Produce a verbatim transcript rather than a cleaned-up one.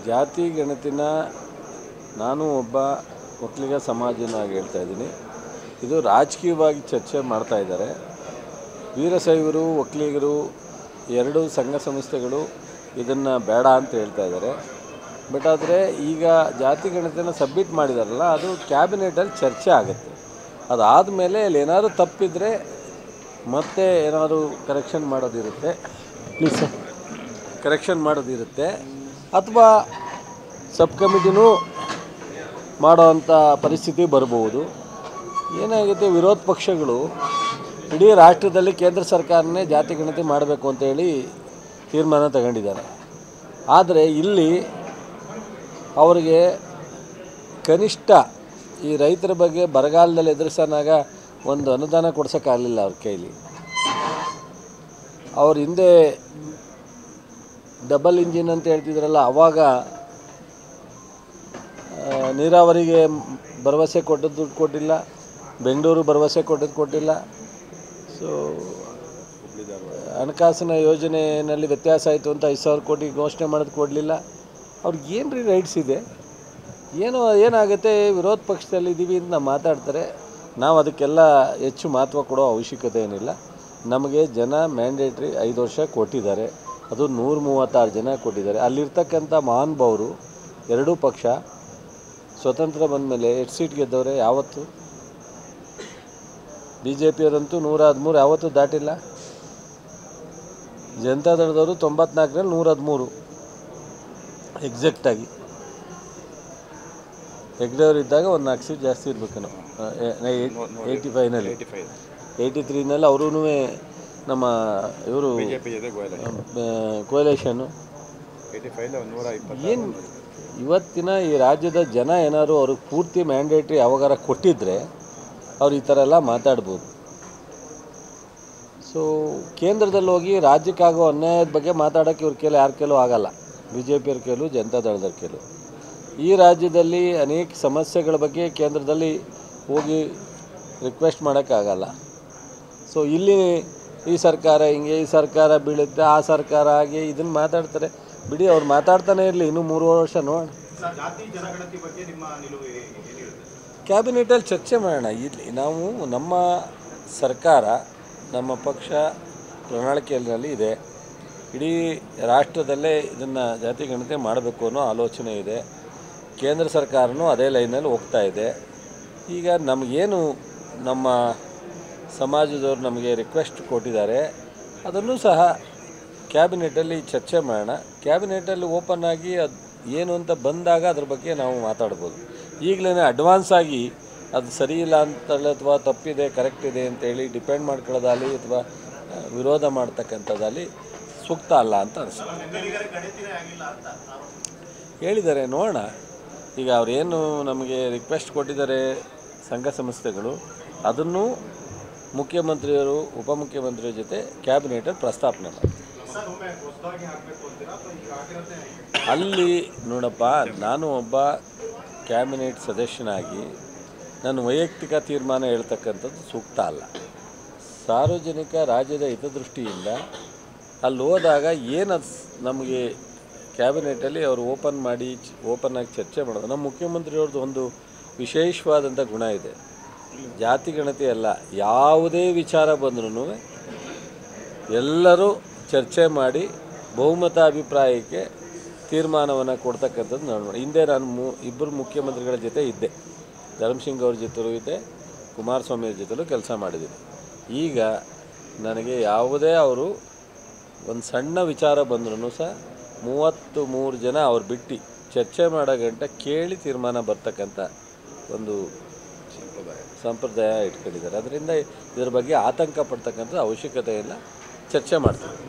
ಜಾತಿ ಗಣತಿನ ನಾನು ಒಬ್ಬ ಒಕ್ಕಲಿಗ ಸಮಾಜನಾಗಿ ಹೇಳ್ತಾ ಇದ್ದೀನಿ. ಇದು ರಾಜಕೀಯವಾಗಿ ಚರ್ಚೆ ಮಾಡ್ತಾ ಇದ್ದಾರೆ. ವೀರಶೈವರು ಒಕ್ಕಲಿಗರು ಎರಡು ಸಂಘ ಸಂಸ್ಥೆಗಳು ಇದನ್ನು ಬೇಡ ಅಂತ ಹೇಳ್ತಾ ಇದ್ದಾರೆ. ಬಟ್ ಆದರೆ ಈಗ ಜಾತಿ ಗಣತಿನ ಸಬ್ಮಿಟ್ ಮಾಡಿದಾರಲ್ಲ, ಅದು ಕ್ಯಾಬಿನೆಟಲ್ಲಿ ಚರ್ಚೆ ಆಗುತ್ತೆ. ಅದಾದಮೇಲೆ ಅಲ್ಲಿ ಏನಾದರೂ ತಪ್ಪಿದರೆ ಮತ್ತೆ ಏನಾದರೂ ಕರೆಕ್ಷನ್ ಮಾಡೋದಿರುತ್ತೆ ಪ್ಲೀಸ್ ಸರ್ ಕರೆಕ್ಷನ್ ಮಾಡೋದಿರುತ್ತೆ ಅಥವಾ ಸಬ್ ಕಮಿಟಿನೂ ಮಾಡೋವಂಥ ಪರಿಸ್ಥಿತಿ ಬರ್ಬೋದು. ಏನಾಗುತ್ತೆ, ವಿರೋಧ ಪಕ್ಷಗಳು ಇಡೀ ರಾಷ್ಟ್ರದಲ್ಲಿ ಕೇಂದ್ರ ಸರ್ಕಾರನೇ ಜಾತಿ ಗಣತಿ ಮಾಡಬೇಕು ಅಂತೇಳಿ ತೀರ್ಮಾನ ತಗೊಂಡಿದ್ದಾರೆ. ಆದರೆ ಇಲ್ಲಿ ಅವರಿಗೆ ಕನಿಷ್ಠ ಈ ರೈತರ ಬಗ್ಗೆ ಬರಗಾಲದಲ್ಲಿ ಎದುರಿಸೋನಾಗ ಒಂದು ಅನುದಾನ ಕೊಡ್ಸೋಕ್ಕಾಗಲಿಲ್ಲ ಅವ್ರ ಕೈಲಿ. ಅವ್ರ ಹಿಂದೆ ಡಬಲ್ ಇಂಜಿನ್ ಅಂತ ಹೇಳ್ತಿದ್ರಲ್ಲ, ಆವಾಗ ನೀರಾವರಿಗೆ ಭರವಸೆ ಕೊಟ್ಟದ್ದು ದುಡ್ಡು ಕೊಟ್ಟಿಲ್ಲ, ಬೆಂಗಳೂರು ಭರವಸೆ ಕೊಟ್ಟದ್ದು ಕೊಟ್ಟಿಲ್ಲ. ಸೊ ಹಣಕಾಸಿನ ಯೋಜನೆಯಲ್ಲಿ ವ್ಯತ್ಯಾಸ ಆಯಿತು ಅಂತ ಐದು ಸಾವಿರ ಕೋಟಿ ಘೋಷಣೆ ಮಾಡೋದು ಕೊಡಲಿಲ್ಲ. ಅವ್ರಿಗೆ ಏನು ರೀ ರೈಟ್ಸ್ ಇದೆ? ಏನೋ ಏನಾಗುತ್ತೆ, ವಿರೋಧ ಪಕ್ಷದಲ್ಲಿ ಇದ್ದೀವಿ ಅಂತ ನಾವು ಮಾತಾಡ್ತಾರೆ. ನಾವು ಅದಕ್ಕೆಲ್ಲ ಹೆಚ್ಚು ಮಹತ್ವ ಕೊಡೋ ಅವಶ್ಯಕತೆ ಏನಿಲ್ಲ. ನಮಗೆ ಜನ ಮ್ಯಾಂಡೇಟ್ರಿ ಐದು ವರ್ಷ ಕೊಟ್ಟಿದ್ದಾರೆ, ಅದು ನೂರ ಮೂವತ್ತಾರು ಜನ ಕೊಟ್ಟಿದ್ದಾರೆ. ಅಲ್ಲಿರ್ತಕ್ಕಂಥ ಮಹಾನುಭಾವರು ಎರಡೂ ಪಕ್ಷ ಸ್ವತಂತ್ರ ಬಂದ ಮೇಲೆ ಎಷ್ಟು ಸೀಟ್ ಗೆದ್ದವ್ರೆ? ಯಾವತ್ತು ಬಿ ಜೆ ಪಿಯವರಂತೂ ನೂರ ಹದಿಮೂರು ಯಾವತ್ತೂ ದಾಟಿಲ್ಲ. ಜನತಾದಳದವರು ತೊಂಬತ್ನಾಲ್ಕರಲ್ಲಿ ನೂರ ಹದಿಮೂರು ಎಕ್ಸಾಕ್ಟಾಗಿ. ಹೆಗ್ಡೆಯವರು ಇದ್ದಾಗ ಒಂದು ನಾಲ್ಕು ಸೀಟ್ ಜಾಸ್ತಿ ಇರಬೇಕೇನೋ, ಏಯ್ಟಿ ಫೈವ್ನಲ್ಲಿ ಏಯ್ಟಿ ತ್ರೀನಲ್ಲಿ ಅವರೂ ನಮ್ಮ ಇವರು ಕೋಯಲೇಷನ್ನು ಏನು ಇವತ್ತಿನ ಈ ರಾಜ್ಯದ ಜನ ಏನಾದ್ರು ಅವ್ರಿಗೆ ಪೂರ್ತಿ ಮ್ಯಾಂಡೇಟ್ರಿ ಯಾವಾಗಾರ ಕೊಟ್ಟಿದ್ದರೆ ಅವ್ರು ಈ ಥರ ಎಲ್ಲ ಮಾತಾಡ್ಬೋದು. ಸೊ ಕೇಂದ್ರದಲ್ಲಿ ಹೋಗಿ ರಾಜ್ಯಕ್ಕಾಗೋ ಅನ್ಯಾಯದ ಬಗ್ಗೆ ಮಾತಾಡೋಕ್ಕೆ ಇವ್ರ ಕೇಳಿ ಯಾರ ಕೇಲೂ ಆಗಲ್ಲ. ಬಿ ಜೆ ಪಿಯವ್ರ ಕೇಳು, ಜನತಾದಳದ ಕೇಳು. ಈ ರಾಜ್ಯದಲ್ಲಿ ಅನೇಕ ಸಮಸ್ಯೆಗಳ ಬಗ್ಗೆ ಕೇಂದ್ರದಲ್ಲಿ ಹೋಗಿ ರಿಕ್ವೆಸ್ಟ್ ಮಾಡೋಕ್ಕಾಗಲ್ಲ. ಸೊ ಇಲ್ಲಿ ಈ ಸರ್ಕಾರ ಹಿಂಗೆ, ಈ ಸರ್ಕಾರ ಬೀಳುತ್ತೆ, ಆ ಸರ್ಕಾರ ಹಾಗೆ ಇದನ್ನು ಮಾತಾಡ್ತಾರೆ. ಬಿಡಿ, ಅವ್ರು ಮಾತಾಡ್ತಾನೆ ಇರಲಿ, ಇನ್ನೂ ಮೂರುವರೆ ವರ್ಷ ನೋಡೋಣ. ಕ್ಯಾಬಿನೆಟಲ್ಲಿ ಚರ್ಚೆ ಮಾಡೋಣ. ಇಲ್ಲಿ ನಾವು ನಮ್ಮ ಸರ್ಕಾರ, ನಮ್ಮ ಪಕ್ಷ ಪ್ರಣಾಳಿಕೆಯಲ್ಲಿ ಇದೆ. ಇಡೀ ರಾಷ್ಟ್ರದಲ್ಲೇ ಇದನ್ನು ಜಾತಿ ಗಣತಿ ಮಾಡಬೇಕು ಅನ್ನೋ ಆಲೋಚನೆ ಇದೆ. ಕೇಂದ್ರ ಸರ್ಕಾರನೂ ಅದೇ ಲೈನಲ್ಲಿ ಹೋಗ್ತಾ ಇದೆ. ಈಗ ನಮಗೇನು ನಮ್ಮ ಸಮಾಜದವರು ನಮಗೆ ರಿಕ್ವೆಸ್ಟ್ ಕೊಟ್ಟಿದ್ದಾರೆ, ಅದನ್ನು ಸಹ ಕ್ಯಾಬಿನೆಟಲ್ಲಿ ಚರ್ಚೆ ಮಾಡೋಣ. ಕ್ಯಾಬಿನೆಟಲ್ಲಿ ಓಪನ್ ಆಗಿ ಅದು ಏನು ಅಂತ ಬಂದಾಗ ಅದ್ರ ಬಗ್ಗೆ ನಾವು ಮಾತಾಡ್ಬೋದು. ಈಗಲೇ ಅಡ್ವಾನ್ಸ್ ಆಗಿ ಅದು ಸರಿ ಇಲ್ಲ ಅಂತೇಳಿ ಅಥವಾ ತಪ್ಪಿದೆ ಕರೆಕ್ಟ್ ಇದೆ ಅಂತೇಳಿ ಡಿಪೆಂಡ್ ಮಾಡ್ಕೊಳ್ಳೋದಾಗಲಿ ಅಥವಾ ವಿರೋಧ ಮಾಡ್ತಕ್ಕಂಥದ್ದಲ್ಲಿ ಸೂಕ್ತ ಅಲ್ಲ ಅಂತ ಅನಿಸುತ್ತೆ. ಹೇಳಿದ್ದಾರೆ, ನೋಡೋಣ. ಈಗ ಅವರೇನು ನಮಗೆ ರಿಕ್ವೆಸ್ಟ್ ಕೊಟ್ಟಿದ್ದಾರೆ ಸಂಘ ಸಂಸ್ಥೆಗಳು, ಅದನ್ನು ಮುಖ್ಯಮಂತ್ರಿಯವರು ಉಪಮುಖ್ಯಮಂತ್ರಿಯ ಜೊತೆ ಕ್ಯಾಬಿನೆಟಲ್ಲಿ ಪ್ರಸ್ತಾಪನೆ ಮಾಡ್ತಾರೆ. ಅಲ್ಲಿ ನೋಡಪ್ಪ, ನಾನು ಒಬ್ಬ ಕ್ಯಾಬಿನೆಟ್ ಸದಸ್ಯನಾಗಿ ನನ್ನ ವೈಯಕ್ತಿಕ ತೀರ್ಮಾನ ಹೇಳ್ತಕ್ಕಂಥದ್ದು ಸೂಕ್ತ ಅಲ್ಲ. ಸಾರ್ವಜನಿಕ ರಾಜ್ಯದ ಹಿತದೃಷ್ಟಿಯಿಂದ ಅಲ್ಲಿ ಹೋದಾಗ ಏನು ನಮಗೆ ಕ್ಯಾಬಿನೆಟಲ್ಲಿ ಅವರು ಓಪನ್ ಮಾಡಿ ಓಪನ್ ಆಗಿ ಚರ್ಚೆ ಮಾಡೋದು. ನಮ್ಮ ಮುಖ್ಯಮಂತ್ರಿಯವ್ರದ್ದು ಒಂದು ವಿಶೇಷವಾದಂಥ ಗುಣ ಇದೆ. ಜಾತಿ ಗಣತಿ ಅಲ್ಲ, ಯಾವುದೇ ವಿಚಾರ ಬಂದ್ರೂ ಎಲ್ಲರೂ ಚರ್ಚೆ ಮಾಡಿ ಬಹುಮತ ಅಭಿಪ್ರಾಯಕ್ಕೆ ತೀರ್ಮಾನವನ್ನು ಕೊಡ್ತಕ್ಕಂಥದ್ದು ನಾನು ಹಿಂದೆ ನಾನು ಮು ಇಬ್ಬರು ಮುಖ್ಯಮಂತ್ರಿಗಳ ಜೊತೆ ಇದ್ದೆ. ಧರ್ಮಸಿಂಗ್ ಅವ್ರ ಜೊತೆಲೂ ಇದ್ದೆ, ಕುಮಾರಸ್ವಾಮಿ ಅವ್ರ ಜೊತೆಲೂ ಕೆಲಸ ಮಾಡಿದ್ದೀನಿ. ಈಗ ನನಗೆ ಯಾವುದೇ ಅವರು ಒಂದು ಸಣ್ಣ ವಿಚಾರ ಬಂದ್ರೂ ಸಹ ಮೂವತ್ತು ಮೂರು ಜನ ಅವ್ರು ಬಿಟ್ಟು ಚರ್ಚೆ ಮಾಡೋ ಗಂಟೆ ಕೇಳಿ ತೀರ್ಮಾನ ಬರ್ತಕ್ಕಂಥ ಒಂದು ಸಂಪ್ರದಾಯ ಇಟ್ಕೊಂಡಿದ್ದಾರೆ. ಅದರಿಂದ ಇದ್ರ ಬಗ್ಗೆ ಆತಂಕ ಪಡ್ತಕ್ಕಂಥ ಅವಶ್ಯಕತೆ ಇಲ್ಲ, ಚರ್ಚೆ ಮಾಡ್ತೀವಿ.